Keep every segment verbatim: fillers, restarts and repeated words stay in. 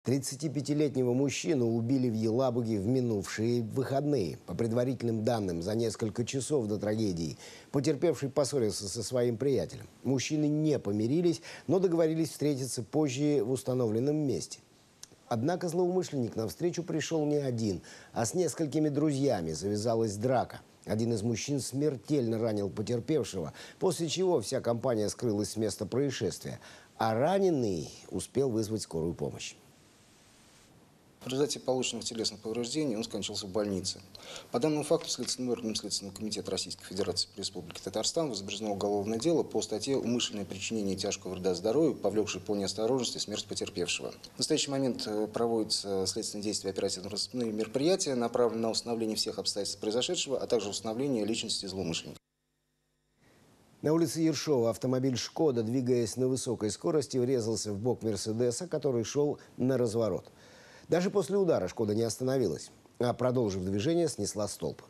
тридцатипятилетнего мужчину убили в Елабуге в минувшие выходные. По предварительным данным, за несколько часов до трагедии потерпевший поссорился со своим приятелем. Мужчины не помирились, но договорились встретиться позже в установленном месте. Однако злоумышленник навстречу пришел не один, а с несколькими друзьями. Завязалась драка. Один из мужчин смертельно ранил потерпевшего, после чего вся компания скрылась с места происшествия, а раненый успел вызвать скорую помощь. В результате полученных телесных повреждений он скончался в больнице. По данному факту следственным органом Следственного комитета Российской Федерации по Республике Татарстан возбуждено уголовное дело по статье «Умышленное причинение тяжкого вреда здоровью, повлекшее по неосторожности смерть потерпевшего». В настоящий момент проводятся следственные действия, оперативно-розыскные мероприятия, направленные на установление всех обстоятельств произошедшего, а также установление личности злоумышленника. На улице Ершова автомобиль «Шкода», двигаясь на высокой скорости, врезался в бок «Мерседеса», который шел на разворот. Даже после удара «Шкода» не остановилась, а, продолжив движение, снесла столб.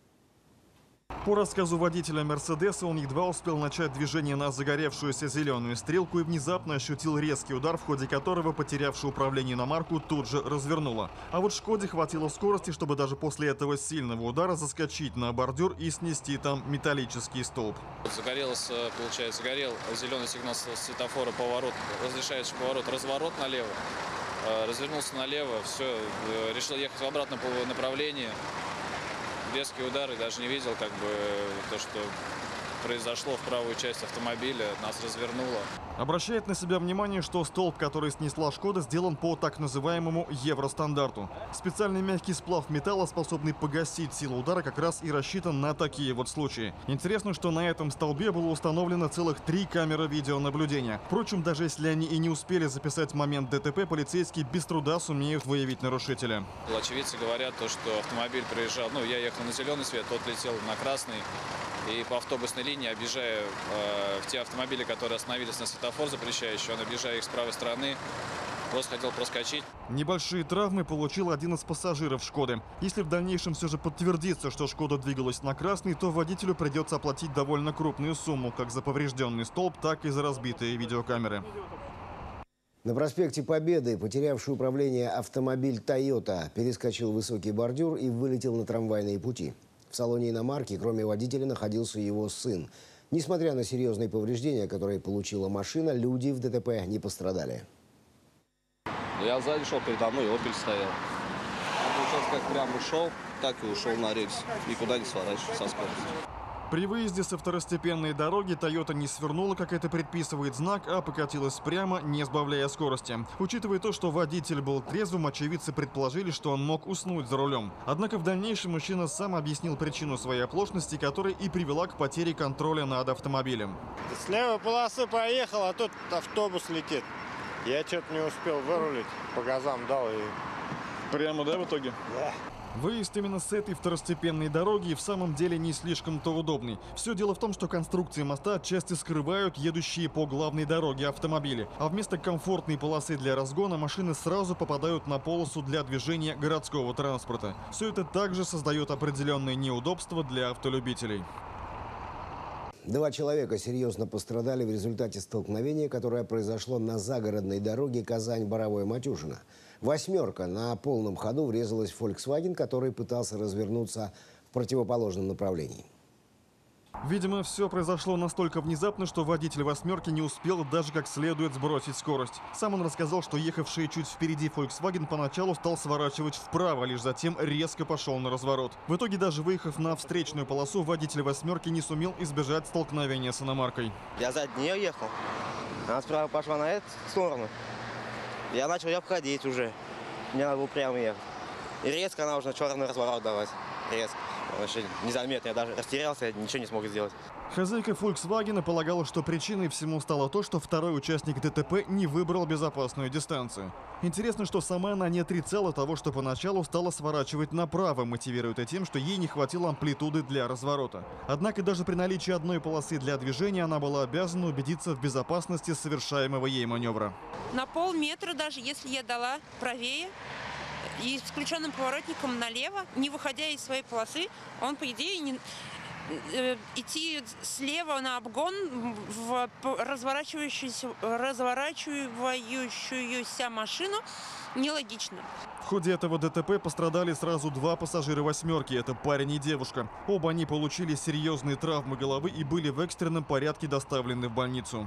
По рассказу водителя «Мерседеса», он едва успел начать движение на загоревшуюся зеленую стрелку и внезапно ощутил резкий удар, в ходе которого потерявший управление иномарку тут же развернуло. А вот «Шкоде» хватило скорости, чтобы даже после этого сильного удара заскочить на бордюр и снести там металлический столб. Загорелся, получается, горел зеленый сигнал светофора, поворот, разрешающий поворот, разворот налево. Развернулся налево, все, решил ехать в обратном направлении. Резкий удар, и даже не видел, как бы, то, что произошло в правую часть автомобиля, нас развернуло. Обращает на себя внимание, что столб, который снесла «Шкода», сделан по так называемому евростандарту. Специальный мягкий сплав металла, способный погасить силу удара, как раз и рассчитан на такие вот случаи. Интересно, что на этом столбе было установлено целых три камеры видеонаблюдения. Впрочем, даже если они и не успели записать момент ДТП, полицейские без труда сумеют выявить нарушителя. Очевидцы говорят, то, что автомобиль проезжал, ну, я ехал на зеленый свет, тот летел на красный. И по автобусной линии, объезжая э, в те автомобили, которые остановились на светофор запрещающий, он, объезжая их с правой стороны, просто хотел проскочить. Небольшие травмы получил один из пассажиров «Шкоды». Если в дальнейшем все же подтвердится, что «Шкода» двигалась на красный, то водителю придется оплатить довольно крупную сумму, как за поврежденный столб, так и за разбитые видеокамеры. На проспекте Победы потерявший управление автомобиль «Тойота» перескочил высокий бордюр и вылетел на трамвайные пути. В салоне иномарки, кроме водителя, находился его сын. Несмотря на серьезные повреждения, которые получила машина, люди в ДТП не пострадали. Я сзади шел, передо мной «Опель» стоял. Получается, как прям ушел, так и ушел на рельс. Никуда не сворачивал со скоростью. При выезде со второстепенной дороги «Тойота» не свернула, как это предписывает знак, а покатилась прямо, не сбавляя скорости. Учитывая то, что водитель был трезвым, очевидцы предположили, что он мог уснуть за рулем. Однако в дальнейшем мужчина сам объяснил причину своей оплошности, которая и привела к потере контроля над автомобилем. С левой полосы поехал, а тут автобус летит. Я что-то не успел вырулить, по газам дал и... Прямо, да, в итоге? Да. Выезд именно с этой второстепенной дороги в самом деле не слишком-то удобный. Все дело в том, что конструкции моста отчасти скрывают едущие по главной дороге автомобили. А вместо комфортной полосы для разгона машины сразу попадают на полосу для движения городского транспорта. Все это также создает определенные неудобства для автолюбителей. Два человека серьезно пострадали в результате столкновения, которое произошло на загородной дороге Казань-Боровое-Матюшино. «Восьмерка» на полном ходу врезалась в Volkswagen, который пытался развернуться в противоположном направлении. Видимо, все произошло настолько внезапно, что водитель «Восьмерки» не успел даже как следует сбросить скорость. Сам он рассказал, что ехавший чуть впереди Volkswagen поначалу стал сворачивать вправо, лишь затем резко пошел на разворот. В итоге, даже выехав на встречную полосу, водитель «Восьмерки» не сумел избежать столкновения с иномаркой. Я сзади нее ехал, она справа пошла на эту сторону. Я начал ее обходить уже. Мне надо было прямо ехать. И резко она уже начала на разворот давать. Резко. Вообще незаметно. Я даже растерялся, я ничего не смог сделать. Хозяйка Volkswagen полагала, что причиной всему стало то, что второй участник ДТП не выбрал безопасную дистанцию. Интересно, что сама она не отрицала того, что поначалу стала сворачивать направо, мотивируя это тем, что ей не хватило амплитуды для разворота. Однако даже при наличии одной полосы для движения она была обязана убедиться в безопасности совершаемого ей маневра. На полметра, даже если я дала правее и с включенным поворотником налево, не выходя из своей полосы, он, по идее, не... э, идти слева на обгон в разворачивающуюся, разворачивающуюся машину нелогично. В ходе этого ДТП пострадали сразу два пассажира «восьмерки». Это парень и девушка. Оба они получили серьезные травмы головы и были в экстренном порядке доставлены в больницу.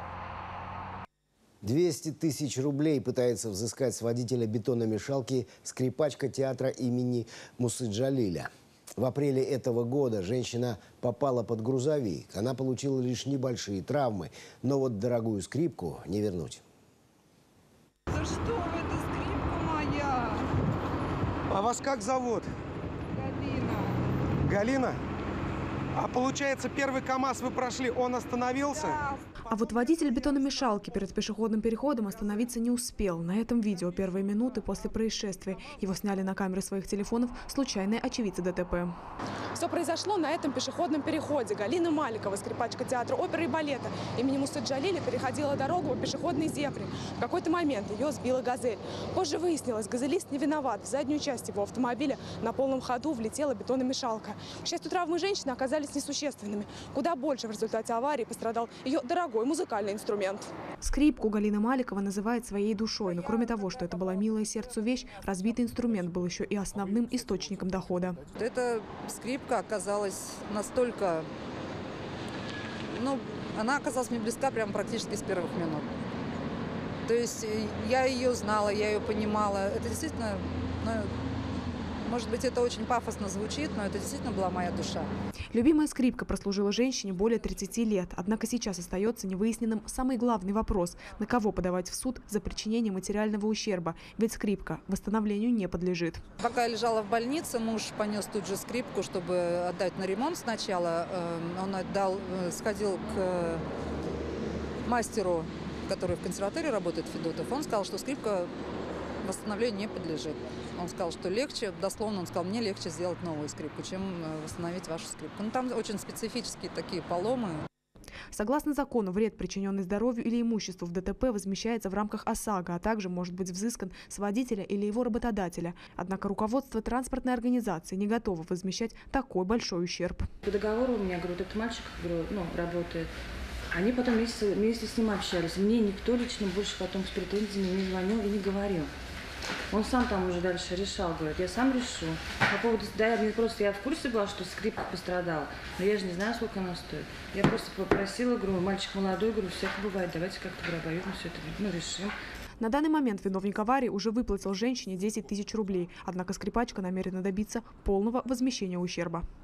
двести тысяч рублей пытается взыскать с водителя бетономешалки скрипачка театра имени Мусы Джалиля. В апреле этого года женщина попала под грузовик. Она получила лишь небольшие травмы, но вот дорогую скрипку не вернуть. За что это скрипка моя? А вас как зовут? Галина. Галина? А получается, первый КАМАЗ вы прошли, он остановился? Да. А вот водитель бетономешалки перед пешеходным переходом остановиться не успел. На этом видео первые минуты после происшествия. Его сняли на камеры своих телефонов случайные очевидцы ДТП. Все произошло на этом пешеходном переходе. Галина Маликова, скрипачка театра оперы и балета имени Мусы Джалиля, переходила дорогу по пешеходной зебре. В какой-то момент ее сбила «Газель». Позже выяснилось, газелист не виноват. В заднюю часть его автомобиля на полном ходу влетела бетономешалка. К счастью, травмы женщины оказались несущественными. Куда больше в результате аварии пострадал ее дорогой музыкальный инструмент. Скрипку Галина Маликова называет своей душой. Но кроме того, что это была милая сердцу вещь, разбитый инструмент был еще и основным источником дохода. Эта скрипка оказалась настолько... Ну, она оказалась мне близка прямо практически с первых минут. То есть я ее знала, я ее понимала. Это действительно... Ну, может быть, это очень пафосно звучит, но это действительно была моя душа. Любимая скрипка прослужила женщине более тридцати лет. Однако сейчас остается невыясненным самый главный вопрос – на кого подавать в суд за причинение материального ущерба? Ведь скрипка восстановлению не подлежит. Пока я лежала в больнице, муж понес тут же скрипку, чтобы отдать на ремонт сначала. Он отдал, сходил к мастеру, который в консерватории работает, Федотов. Он сказал, что скрипка восстановлению не подлежит. Он сказал, что легче, дословно он сказал, мне легче сделать новую скрипку, чем восстановить вашу скрипку. Ну, там очень специфические такие поломы. Согласно закону, вред, причиненный здоровью или имуществу в ДТП, возмещается в рамках ОСАГО, а также может быть взыскан с водителя или его работодателя. Однако руководство транспортной организации не готово возмещать такой большой ущерб. По договору у меня, говорю, этот мальчик, говорю, ну, работает. Они потом вместе, вместе с ним общались. Мне никто лично больше потом с претензиями не звонил и не говорил. Он сам там уже дальше решал, говорит, я сам решу. По поводу, да, я просто я в курсе была, что скрипка пострадала, но я же не знаю, сколько она стоит. Я просто попросила, говорю, мальчик молодой, говорю, всяко бывает, давайте как-то обоюдно все это ну, решим. На данный момент виновник аварии уже выплатил женщине десять тысяч рублей, однако скрипачка намерена добиться полного возмещения ущерба.